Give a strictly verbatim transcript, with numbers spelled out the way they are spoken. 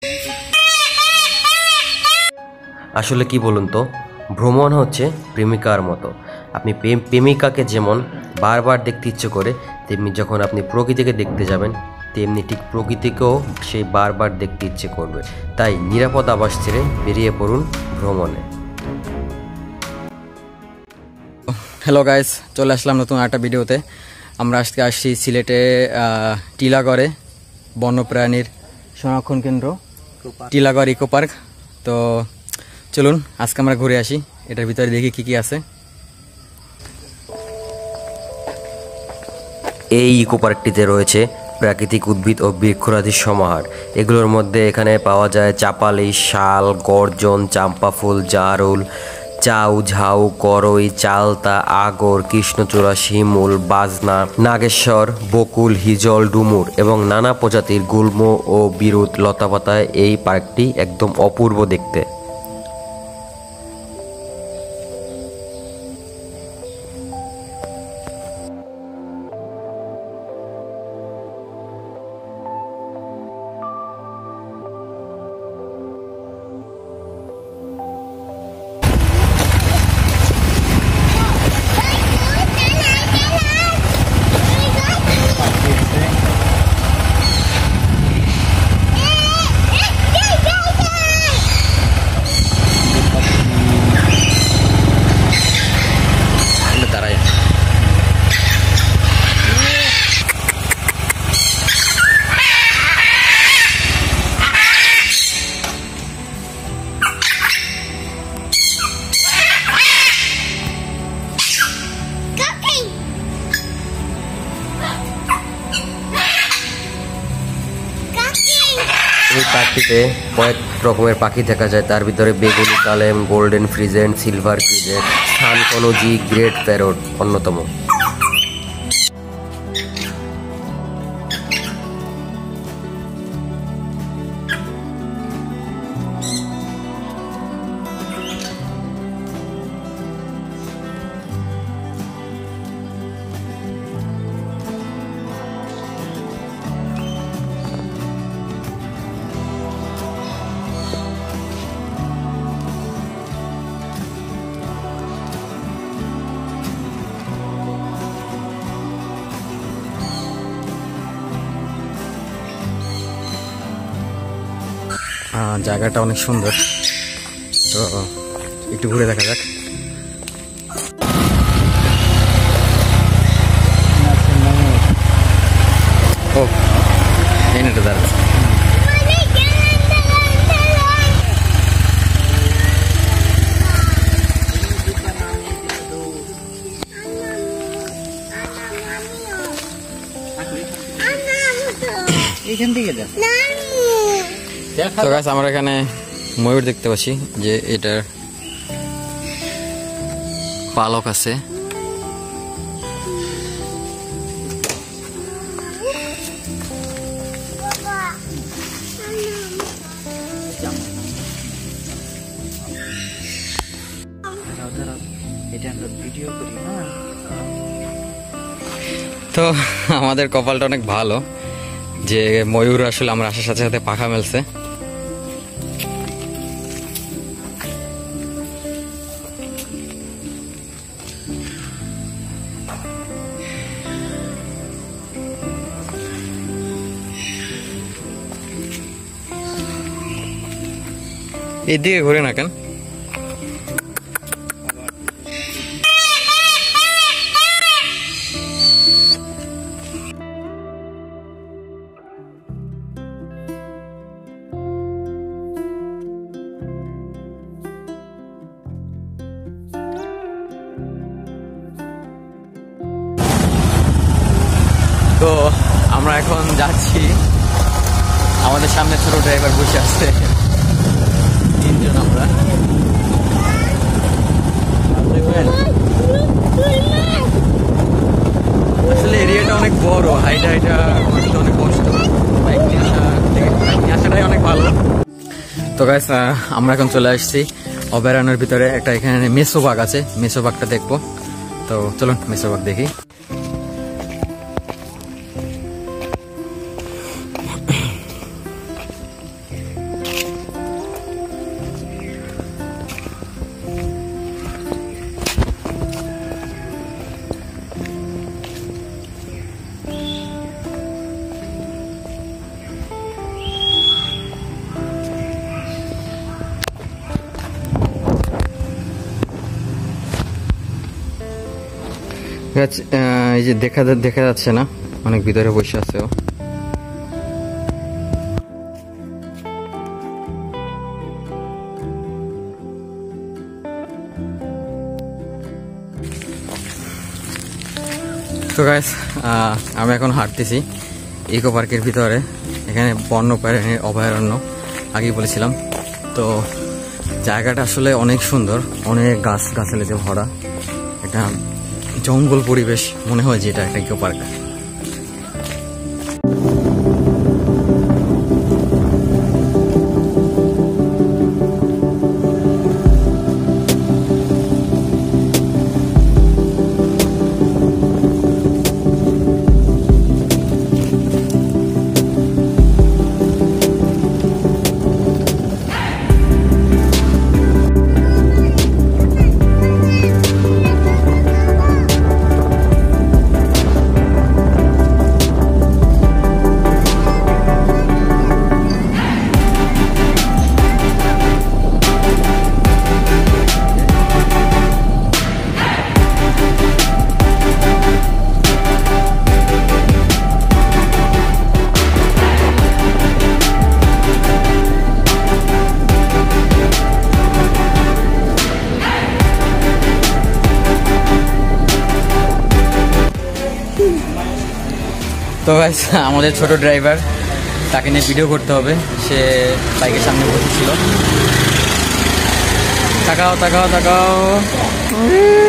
আসলে কি বলুন তো, ভ্রমণ হচ্ছে প্রেমিকার মতো। আপনি প্রেমিকাকে যেমন বারবার দেখতে ইচ্ছে করে, তেমনি যখন আপনি প্রকৃতিকে দেখতে যাবেন তেমনি ঠিক প্রকৃতিকেও সেই বারবার দেখতে ইচ্ছে করবে। তাই নিরাপদ আবাস ছেড়ে বেরিয়ে পড়ুন ভ্রমণে। হ্যালো গাইস, চলে আসলাম নতুন একটা ভিডিওতে। আমরা আজকে আসছি সিলেটে টিলাগড়ে, বন্যপ্রাণীর সংরক্ষণ কেন্দ্র টিলাগড় ইকো পার্ক। তো চলুন আজকে আমরা ঘুরে আসি, এটার ভিতরে দেখি কি কি আছে। এই ইকো পার্কটিতে রয়েছে প্রাকৃতিক উদ্ভিদ ও বৃক্ষরাজির সমাহার। এগুলোর মধ্যে এখানে পাওয়া যায় চাপালি, শাল, গর্জন, চাম্পা ফুল, জারুল, চাউ, ঝাউ, করই, চালতা, আগর, কৃষ্ণচূড়া, শিমুল, বাজনা, নাগেশ্বর, বকুল, হিজল, ডুমুর এবং নানা প্রজাতির গুল্ম ও বিরুৎ লতাপাতায় এই পার্কটি একদম অপূর্ব দেখতে। এই পার্কটিতে কয়েক রকমের পাখি দেখা যায়, তার ভিতরে বেগুনি কালেম, গোল্ডেন ফ্রিজেন্ট, সিলভার ফ্রিজেন্ট, সানকনুজি, গ্রেট প্যারট অন্যতম। জায়গাটা অনেক সুন্দর, তো একটু ঘুরে দেখা যাক। ও এইটা দাঁড়া, এইখান থেকে যা। তো গাইস, আমরা এখানে ময়ূর দেখতে পাচ্ছি, যে এটার পালক আছে। তো আমাদের কপালটা অনেক ভালো যে ময়ূর আসলে আমরা আসার সাথে সাথে পাখা মেলছে। এদিকে ঘুরে না কেন? তো আমরা এখন যাচ্ছি, আমাদের সামনে ছোট ড্রাইভার বসে আছে, তিনজন আমরা। আসলে এরিয়াটা অনেক বড়, হাইটা হাইটা অনেক কষ্ট, বাইক নিয়ে আসা বাইক নিয়ে আসাটাই অনেক ভালো। তো গাইস, আমরা এখন চলে আসছি অভয়ারণ্যের ভিতরে। একটা এখানে মেসো বাঘ আছে, মেসো বাঘটা দেখবো। তো চলুন মেসো বাঘ দেখি। এই যে দেখা দেখা যাচ্ছে না, অনেক ভিতরে বসে আছে ও। তো গাইস, আমি এখন হাঁটতেছি ইকো পার্কের ভিতরে। এখানে বন্যপ্রাণীর অভয়ারণ্য আগেই বলেছিলাম। তো জায়গাটা আসলে অনেক সুন্দর, অনেক গাছ গাছালিতে ভরা, এটা জঙ্গল পরিবেশ মনে হয় যে এটা একটা ইকো পার্ক। তো গাইস, আমাদের ছোট ড্রাইভার, তাকে নিয়ে ভিডিও করতে হবে। সে বাইকের সামনে বসেছিল। তাকাও তাকাও তাকাও।